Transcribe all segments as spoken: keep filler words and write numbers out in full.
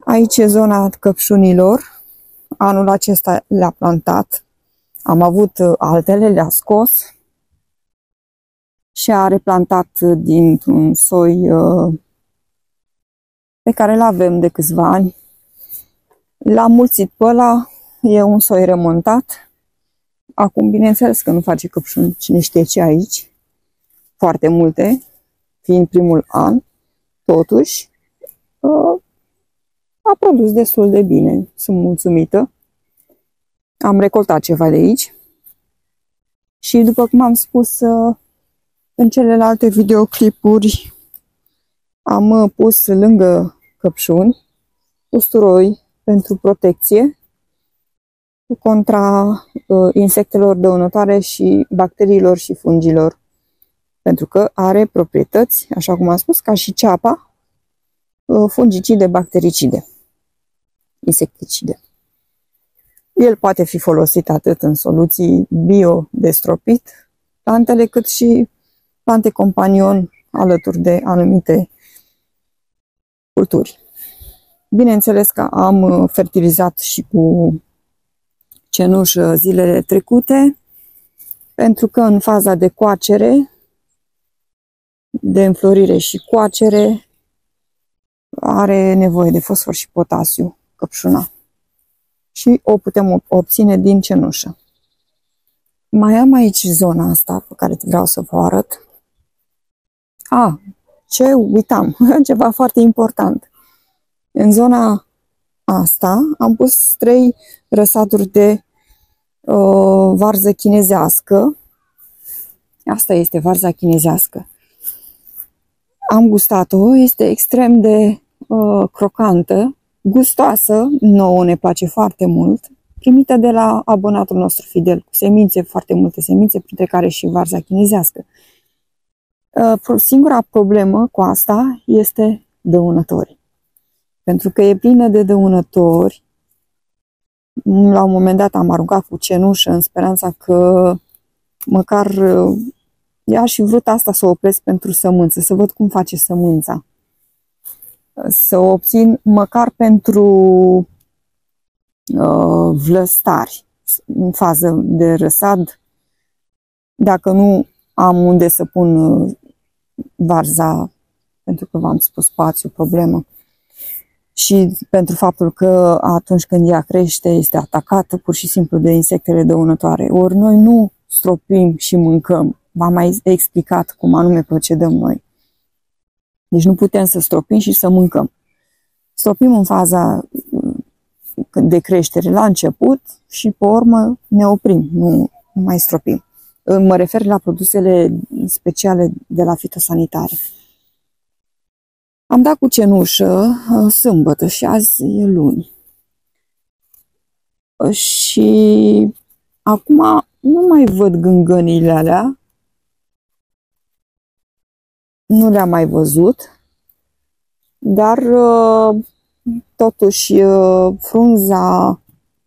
Aici e zona căpșunilor. Anul acesta le-a plantat. Am avut altele, le-a scos și a replantat dintr-un soi pe care îl avem de câțiva ani. L-am mulțit pe ăla, e un soi remontat. Acum, bineînțeles că nu face căpșuni, cine știe ce aici. Foarte multe, fiind primul an, totuși a produs destul de bine. Sunt mulțumită. Am recoltat ceva de aici. Și după cum am spus în celelalte videoclipuri, am pus lângă căpșuni usturoi pentru protecție contra uh, insectelor dăunătoare și bacteriilor și fungilor. Pentru că are proprietăți, așa cum am spus, ca și ceapa, uh, fungicide, bactericide, insecticide. El poate fi folosit atât în soluții bio de stropit plantele, cât și plante companion alături de anumite culturi. Bineînțeles că am fertilizat și cu cenușă zilele trecute, pentru că în faza de coacere, de înflorire și coacere, are nevoie de fosfor și potasiu căpșuna. Și o putem obține din cenușă. Mai am aici zona asta pe care vreau să vă arăt. A, ce uitam, ceva foarte important. În zona asta am pus trei răsaduri de uh, varză chinezească. Asta este varza chinezească. Am gustat-o, este extrem de uh, crocantă, gustoasă, nouă ne place foarte mult, primită de la abonatul nostru fidel, cu semințe, foarte multe semințe, printre care și varza chinezească. Uh, singura problemă cu asta este dăunătorii. Pentru că e plină de dăunători. La un moment dat am aruncat cu cenușă în speranța că măcar i-aș fi vrut asta să o opresc pentru sămânță, să văd cum face sămânța. Să o obțin măcar pentru uh, vlăstari, în fază de răsad, dacă nu am unde să pun uh, varza, pentru că v-am spus spațiu, problemă. Și pentru faptul că atunci când ea crește, este atacată pur și simplu de insectele dăunătoare. Ori noi nu stropim și mâncăm. V-am mai explicat cum anume procedăm noi. Deci nu putem să stropim și să mâncăm. Stropim în faza de creștere la început și pe urmă ne oprim, nu, nu mai stropim. Mă refer la produsele speciale de la fitosanitare. Am dat cu cenușă sâmbătă și azi e luni. Și acum nu mai văd gângănile alea. Nu le-am mai văzut. Dar totuși frunza,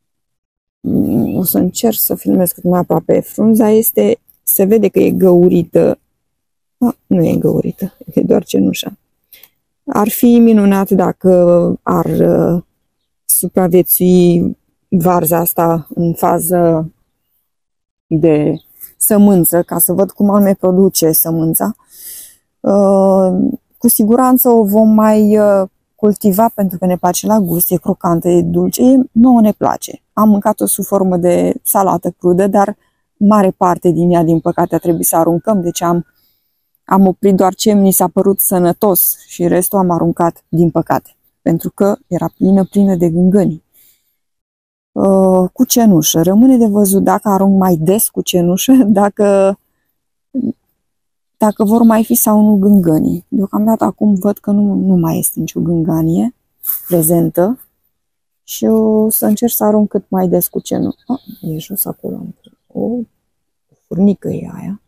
o să încerc să filmez cât mai aproape, frunza este, se vede că e găurită. A, nu e găurită, e doar cenușa. Ar fi minunat dacă ar uh, supraviețui varza asta în fază de sămânță, ca să văd cum anume produce sămânța. Uh, cu siguranță o vom mai uh, cultiva pentru că ne place la gust, e crocantă, e dulce, e, nouă ne place. Am mâncat-o sub formă de salată crudă, dar mare parte din ea, din păcate, a trebuit să aruncăm, deci am Am oprit doar ce mi s-a părut sănătos și restul am aruncat, din păcate, pentru că era plină, plină de gângăni. Uh, cu cenușă. Rămâne de văzut dacă arunc mai des cu cenușă, dacă, dacă vor mai fi sau nu gângănii. Deocamdată acum văd că nu, nu mai este nicio gânganie prezentă și o să încerc să arunc cât mai des cu cenușă. Ah, e jos acolo. O furnică e aia.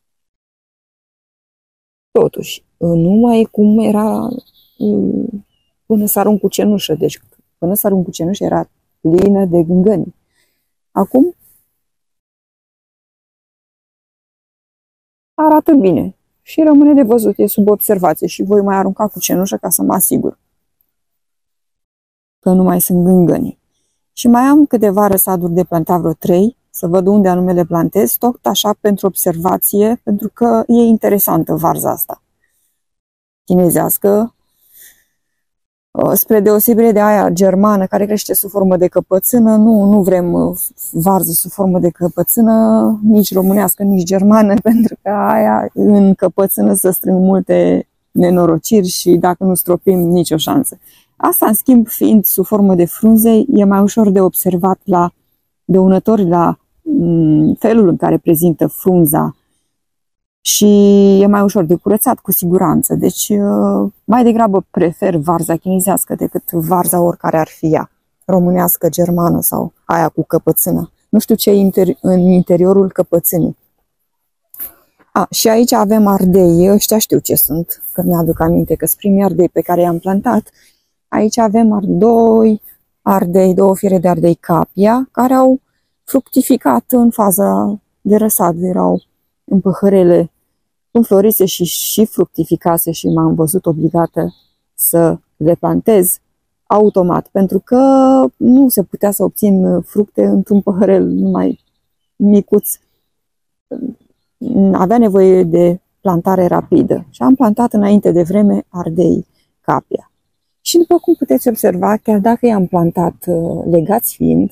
Totuși, nu mai e cum era până să arunc cu cenușă. Deci, până să arunc cu cenușă era plină de gângăni. Acum arată bine și rămâne de văzut, e sub observație și voi mai arunca cu cenușă ca să mă asigur. că nu mai sunt gângănii. Și mai am câteva răsaduri de plantat, vreo trei, să văd unde anume le plantez, tot așa pentru observație, pentru că e interesantă varza asta chinezească, spre deosebire de aia germană, care crește sub formă de căpățână. Nu, nu vrem varză sub formă de căpățână, nici românească, nici germană, pentru că aia în căpățână se strâng multe nenorociri și dacă nu stropim, nicio șansă. Asta, în schimb, fiind sub formă de frunze, e mai ușor de observat la dăunători, la felul în care prezintă frunza și e mai ușor de curățat, cu siguranță. Deci, mai degrabă prefer varza chinezească decât varza oricare ar fi ea, românească, germană sau aia cu căpățână. Nu știu ce e în interiorul căpățânii. A, și aici avem ardei, ăștia știu ce sunt, că mi-aduc aminte că sunt primii ardei pe care i-am plantat. Aici avem ardoi, ardei, două fire de ardei capia, care au fructificat în faza de răsad, erau în păhărele înflorise și, și fructificase și m-am văzut obligată să le plantez automat, pentru că nu se putea să obțin fructe într-un păhărel numai micuț. Avea nevoie de plantare rapidă și am plantat înainte de vreme ardei capia. Și după cum puteți observa, chiar dacă i-am plantat legați fiind,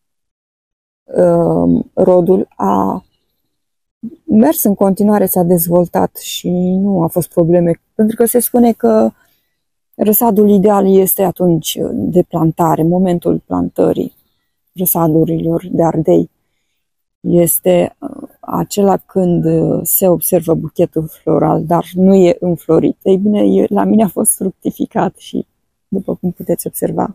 rodul a mers în continuare, s-a dezvoltat și nu a fost probleme, pentru că se spune că răsadul ideal este atunci de plantare, momentul plantării răsadurilor de ardei este acela când se observă buchetul floral, dar nu e înflorit. Ei bine, la mine a fost fructificat și, după cum puteți observa,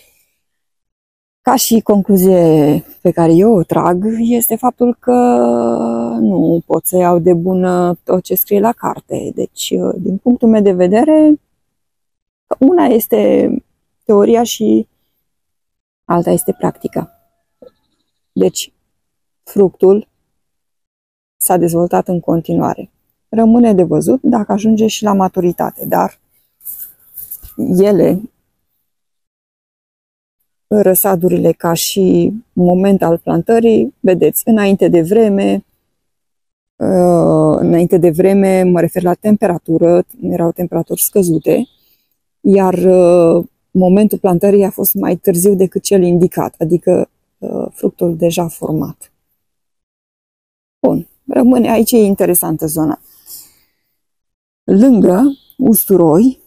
ca și concluzie pe care eu o trag, este faptul că nu pot să iau de bună tot ce scrie la carte. Deci, din punctul meu de vedere, una este teoria și alta este practica. Deci, fructul s-a dezvoltat în continuare. Rămâne de văzut dacă ajunge și la maturitate, dar ele, răsadurile ca și moment al plantării, vedeți, înainte de vreme, înainte de vreme, mă refer la temperatură, erau temperaturi scăzute, iar momentul plantării a fost mai târziu decât cel indicat, adică fructul deja format. Bun, rămâne aici, e interesantă zona. Lângă usturoi,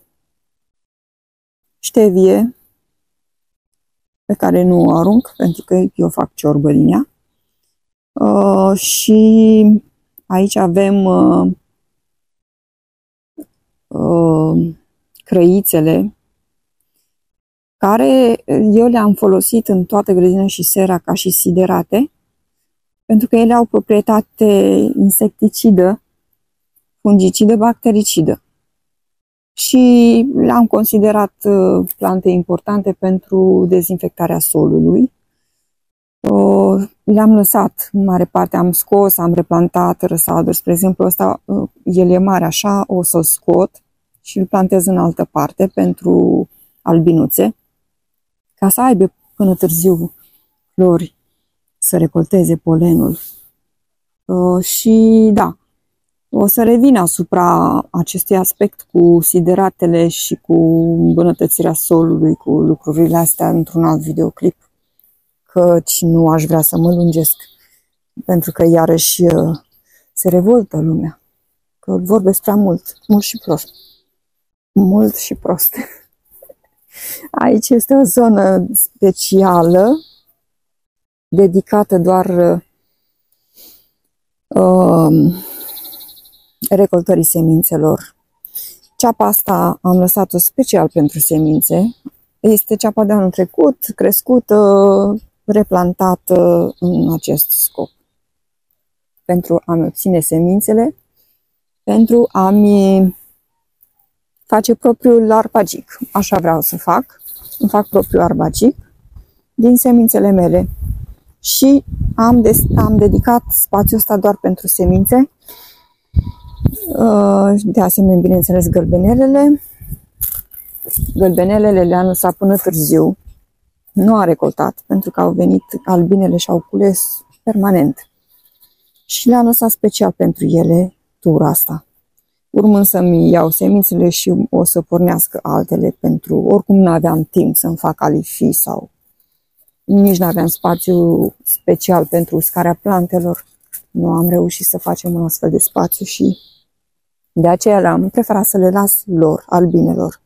ștevie, pe care nu o arunc, pentru că eu fac ciorbă din ea. Uh, și aici avem uh, uh, crăițele, care eu le-am folosit în toată grădina și sera ca și siderate, pentru că ele au proprietate insecticidă, fungicidă, bactericidă. Și le-am considerat plante importante pentru dezinfectarea solului. Le-am lăsat, în mare parte am scos, am replantat răsaduri. Spre exemplu, ăsta, el e mare așa, o să-l scot și îl plantez în altă parte pentru albinuțe, ca să aibă până târziu flori, să recolteze polenul. Și da, o să revin asupra acestui aspect cu sideratele și cu îmbunătățirea solului, cu lucrurile astea într-un alt videoclip, căci nu aș vrea să mă lungesc, pentru că iarăși se revoltă lumea, că vorbesc prea mult, mult și prost. Mult și prost. Aici este o zonă specială, dedicată doar uh, recoltării semințelor. Ceapa asta am lăsat-o special pentru semințe. Este ceapa de anul trecut, crescută, replantată în acest scop. Pentru a-mi obține semințele, pentru a-mi face propriul arpagic. Așa vreau să fac. Îmi fac propriul arpagic din semințele mele. Și am, de am dedicat spațiul ăsta doar pentru semințe. De asemenea, bineînțeles, gălbenelele. Gălbenelele le-am lăsat până târziu, Nu a recoltat, pentru că au venit albinele și au cules permanent. Și le-am lăsat special pentru ele tura asta. Urmând să-mi iau semințele și o să pornească altele pentru... Oricum nu aveam timp să-mi fac alifii sau... Nici nu aveam spațiu special pentru uscarea plantelor. Nu am reușit să facem un astfel de spațiu și de aceea le-am preferat să le las lor, albinelor.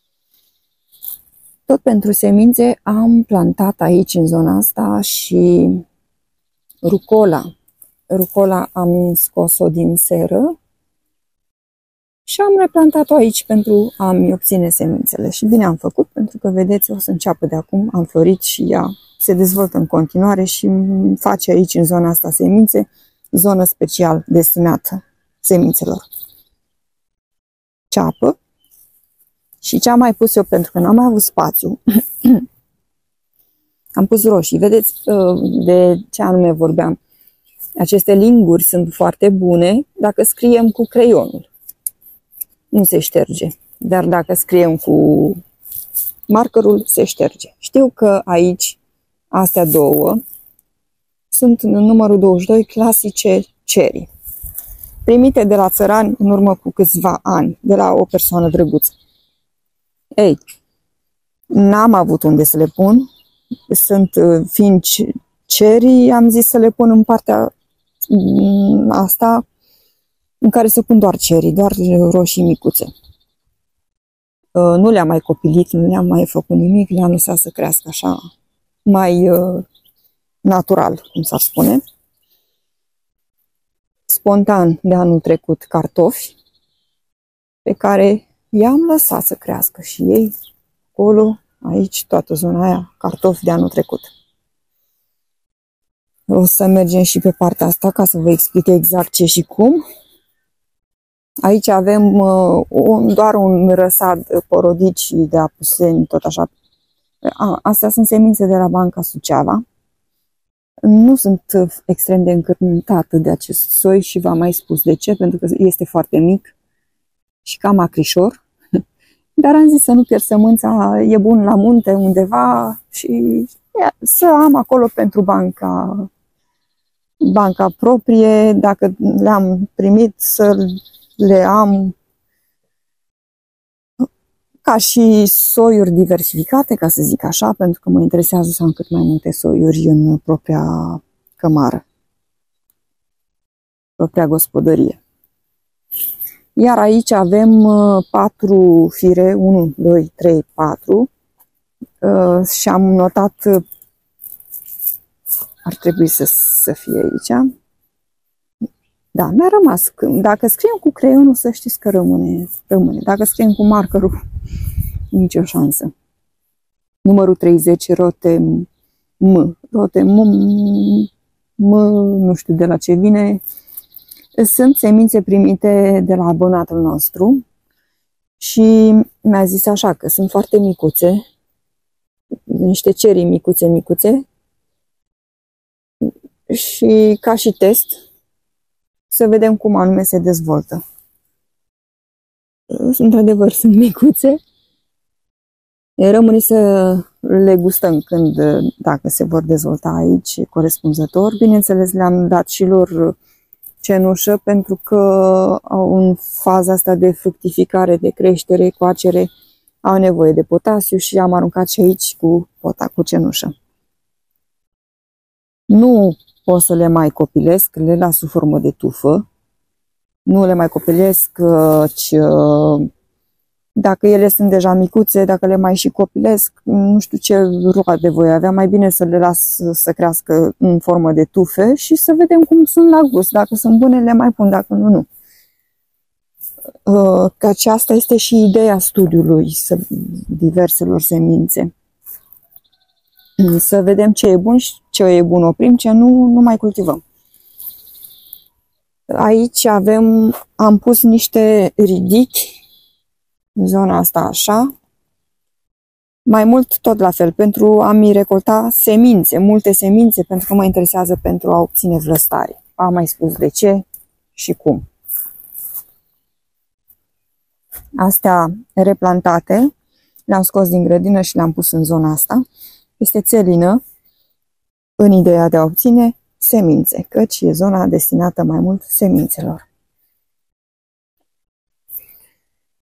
Tot pentru semințe am plantat aici în zona asta și rucola. Rucola am scos-o din seră și am replantat-o aici pentru a-mi obține semințele. Și bine am făcut, pentru că, vedeți, o să înceapă de acum, am florit și ea se dezvoltă în continuare și îmi face aici, în zona asta, semințe, zonă special destinată semințelor. Ceapă. Și ce am mai pus eu, pentru că n-am mai avut spațiu, am pus roșii. Vedeți de ce anume vorbeam. Aceste linguri sunt foarte bune dacă scriem cu creionul. Nu se șterge. Dar dacă scriem cu markerul, se șterge. Știu că aici, astea două, sunt în numărul douăzeci și doi, clasice cherry. Primite de la țărani în urmă cu câțiva ani, de la o persoană drăguță. Ei, n-am avut unde să le pun. Sunt fiind cherry, am zis să le pun în partea asta în care se pun doar cherry, doar roșii micuțe. Nu le-am mai copilit, nu le-am mai făcut nimic, le-am lăsat să crească așa mai natural, cum s-ar spune. Spontan de anul trecut cartofi, pe care i-am lăsat să crească și ei acolo, aici, toată zona aia, cartofi de anul trecut. O să mergem și pe partea asta ca să vă explic exact ce și cum. Aici avem uh, un, doar un răsad porodici de apuseni, tot așa. A, astea sunt semințe de la Banca Suceava. Nu sunt extrem de încântată de acest soi și v-am mai spus de ce, pentru că este foarte mic și cam acrișor. Dar am zis să nu pierd sămânța, e bun la munte undeva și ia, să am acolo pentru banca, banca proprie, dacă le-am primit să le am ca și soiuri diversificate, ca să zic așa, pentru că mă interesează să am cât mai multe soiuri în propria cămară, propria gospodărie. Iar aici avem patru fire, unu, doi, trei, patru și am notat, ar trebui să, să fie aici. Da, mi-a rămas. Dacă scriem cu creionul, să știți că rămâne, rămâne. Dacă scriem cu markerul, nicio șansă. Numărul treizeci, rote M. Rote M, M, nu știu de la ce vine. Sunt semințe primite de la abonatul nostru și mi-a zis așa că sunt foarte micuțe, niște cherry micuțe, micuțe și ca și test să vedem cum anume se dezvoltă. Într-adevăr sunt micuțe, rămâne să le gustăm când, dacă se vor dezvolta aici corespunzător. Bineînțeles, le-am dat și lor cenușă, pentru că în faza asta de fructificare, de creștere, coacere, au nevoie de potasiu și am aruncat și aici cu pota, cu cenușă. Nu o să le mai copilesc, le las sub formă de tufă. Nu le mai copilesc, ci dacă ele sunt deja micuțe, dacă le mai și copilesc, nu știu ce roade voi avea, mai bine să le las să crească în formă de tufe și să vedem cum sunt la gust. Dacă sunt bune, le mai pun, dacă nu, nu. Că aceasta este și ideea studiului diverselor semințe. Să vedem ce e bun și ce e bun oprim, ce nu, nu mai cultivăm. Aici avem, am pus niște ridichi în zona asta așa, mai mult tot la fel, pentru a-mi recolta semințe, multe semințe, pentru că mă interesează pentru a obține vlăstare. Am mai spus de ce și cum. Astea replantate, le-am scos din grădină și le-am pus în zona asta. Este țelină în ideea de a obține semințe, căci e zona destinată mai mult semințelor.